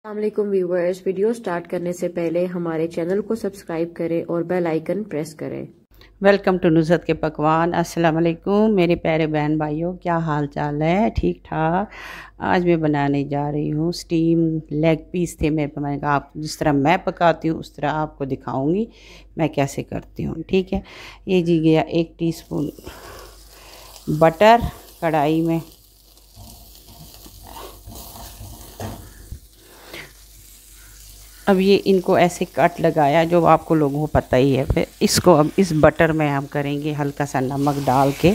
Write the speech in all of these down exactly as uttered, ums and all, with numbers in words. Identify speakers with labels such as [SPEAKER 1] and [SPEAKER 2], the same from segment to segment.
[SPEAKER 1] अस्सलामुअलैकुम viewers, video start करने से पहले हमारे चैनल को सब्सक्राइब करें और बेल आइकन प्रेस करें।
[SPEAKER 2] वेलकम टू नुज़रत के पकवान। अस्सलाम वालेकुम मेरे प्यारे बहन भाइयों, क्या हाल चाल है? ठीक ठाक। आज मैं बनाने जा रही हूँ स्टीम लेग पीस थे। मैं मैंने कहा आप जिस तरह मैं पकाती हूँ उस तरह आपको दिखाऊंगी मैं कैसे करती हूँ। ठीक है, ये जी गया एक टीस्पून बटर कढ़ाई में। अब ये इनको ऐसे कट लगाया जो आपको लोगों को पता ही है। फिर इसको अब इस बटर में हम करेंगे हल्का सा नमक डाल के,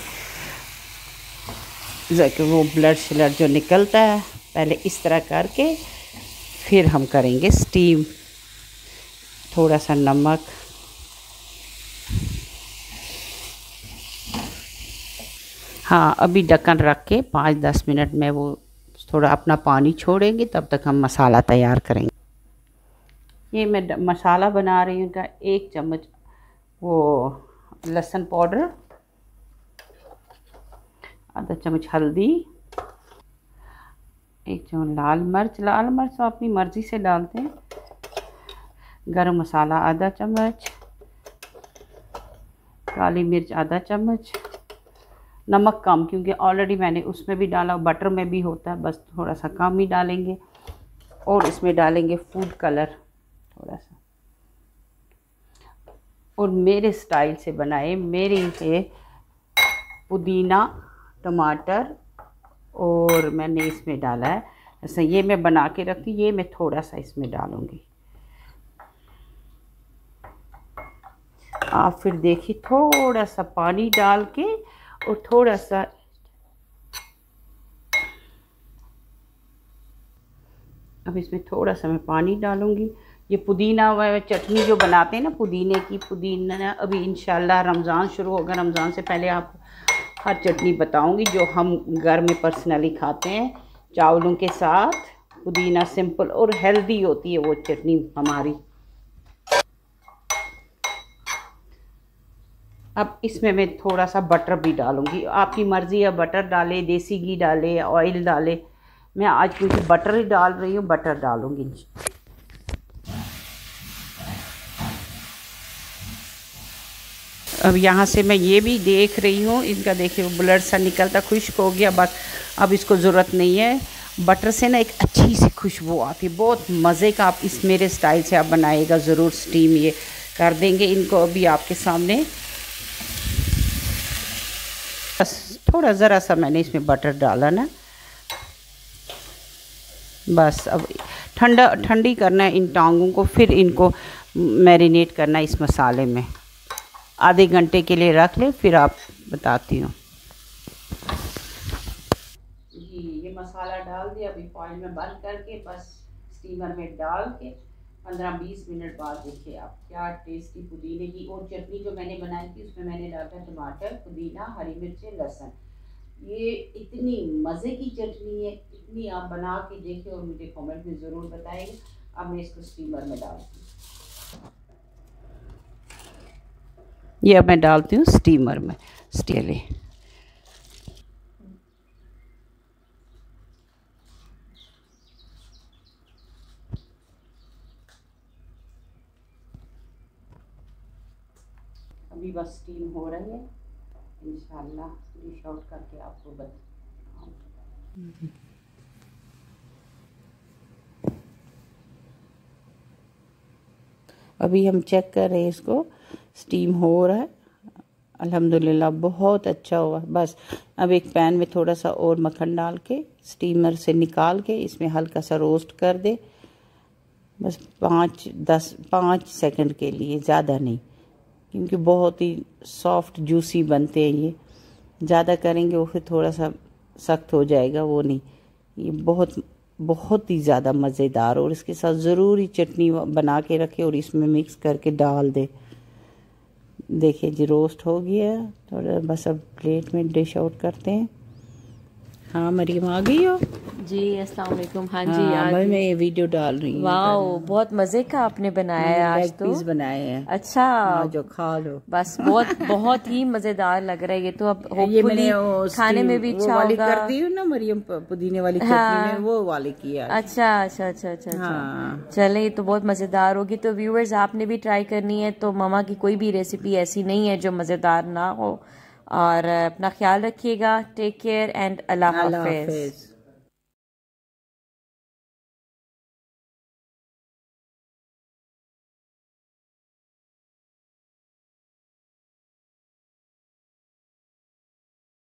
[SPEAKER 2] वो ब्लड श्लड जो निकलता है पहले इस तरह करके फिर हम करेंगे स्टीम। थोड़ा सा नमक, हाँ अभी ढक्कन रख के पाँच दस मिनट में वो थोड़ा अपना पानी छोड़ेंगे, तब तक हम मसाला तैयार करेंगे। ये मैं मसाला बना रही हूँ का एक चम्मच वो लहसुन पाउडर, आधा चम्मच हल्दी, एक चम्मच लाल मिर्च। लाल मिर्च तो अपनी मर्ज़ी से डालते हैं। गरम मसाला आधा चम्मच, काली मिर्च आधा चम्मच, नमक कम क्योंकि ऑलरेडी मैंने उसमें भी डाला, बटर में भी होता है, बस थोड़ा सा कम ही डालेंगे। और इसमें डालेंगे फूड कलर थोड़ा सा, और मेरे स्टाइल से बनाए, मेरे ये पुदीना टमाटर और मैंने इसमें डाला है। ऐसा ये मैं बना के रखती, ये मैं थोड़ा सा इसमें डालूँगी। आप फिर देखिए थोड़ा सा पानी डाल के और थोड़ा सा अब इसमें थोड़ा सा मैं पानी डालूँगी। ये पुदीना व चटनी जो बनाते हैं ना पुदीने की, पुदीना अभी इंशाल्लाह रमज़ान शुरू होगा, रमज़ान से पहले आप हर चटनी बताऊंगी जो हम घर में पर्सनली खाते हैं चावलों के साथ। पुदीना सिंपल और हेल्दी होती है वो चटनी हमारी। अब इसमें मैं थोड़ा सा बटर भी डालूंगी, आपकी मर्ज़ी है, बटर डाले, देसी घी डाले, ऑयल डाले। मैं आज क्योंकि बटर ही डाल रही हूँ, बटर डालूंगी। अब यहाँ से मैं ये भी देख रही हूँ, इनका देखिए ब्लड सा निकलता, खुश्क हो गया बस। अब इसको ज़रूरत नहीं है, बटर से ना एक अच्छी सी खुशबू आती है, बहुत मज़े का। आप इस मेरे स्टाइल से आप बनाइएगा ज़रूर। स्टीम ये कर देंगे इनको अभी आपके सामने। बस थोड़ा ज़रा सा मैंने इसमें बटर डाला ना, बस अब ठंडा ठंडी करना है इन टांगों को, फिर इनको मैरिनेट करना है इस मसाले में। आधे घंटे के लिए रख ले, फिर आप बताती हूँ। जी ये मसाला डाल दिया, अभी फॉइल में बंद करके बस स्टीमर में डाल के पंद्रह बीस मिनट बाद देखिए आप क्या टेस्टी पुदीने की और चटनी जो मैंने बनाई थी उसमें मैंने डाला टमाटर, पुदीना, हरी मिर्चें, लहसुन। ये इतनी मज़े की चटनी है, इतनी आप बना के देखिए और मुझे कमेंट में ज़रूर बताइए। अब मैं इसको स्टीमर में डालती हूँ। ये अब मैं डालती हूँ स्टीमर में। स्टीले अभी बस स्टीम हो रही है, इंशाल्लाह डिश आउट करके आपको बताऊँ। अभी हम चेक कर रहे हैं इसको, स्टीम हो रहा है अल्हम्दुलिल्लाह, बहुत अच्छा हुआ। बस अब एक पैन में थोड़ा सा और मक्खन डाल के स्टीमर से निकाल के इसमें हल्का सा रोस्ट कर दे, बस पाँच दस पाँच सेकंड के लिए, ज़्यादा नहीं, क्योंकि बहुत ही सॉफ्ट जूसी बनते हैं ये। ज़्यादा करेंगे वो फिर थोड़ा सा सख्त हो जाएगा, वो नहीं। ये बहुत बहुत ही ज़्यादा मज़ेदार, और इसके साथ ज़रूरी चटनी बना के रखे और इसमें मिक्स करके डाल दे। देखिए जी रोस्ट हो गया थोड़ा, बस अब प्लेट में डिश आउट करते हैं। हाँ मरीम आ गई हो
[SPEAKER 1] जी अस्सलाम वालेकुम। हाँ जी
[SPEAKER 2] हाँ,
[SPEAKER 1] आज
[SPEAKER 2] भाई मैं ये वीडियो डाल रही हूँ।
[SPEAKER 1] वाओ बहुत मजे का आपने बनाया है आज तो।
[SPEAKER 2] पीस बनाए हैं।
[SPEAKER 1] अच्छा
[SPEAKER 2] हाँ, जो खा लो
[SPEAKER 1] बस बहुत बहुत ही मजेदार लग रहा है ये तो। अब
[SPEAKER 2] ये मैंने
[SPEAKER 1] होपफुली खाने में भी अच्छा
[SPEAKER 2] वाली
[SPEAKER 1] होगा।
[SPEAKER 2] कर दी ना मरियम पुदीने वाली चटनी
[SPEAKER 1] हाँ।
[SPEAKER 2] में वो वाली किया।
[SPEAKER 1] अच्छा अच्छा अच्छा अच्छा अच्छा
[SPEAKER 2] हाँ।
[SPEAKER 1] चले ये तो बहुत मजेदार होगी। तो व्यूअर्स आपने भी ट्राई करनी है तो मामा की कोई भी रेसिपी ऐसी नहीं है जो मजेदार ना हो। और अपना ख्याल रखिएगा। टेक केयर एंड अल्लाह हाफिज।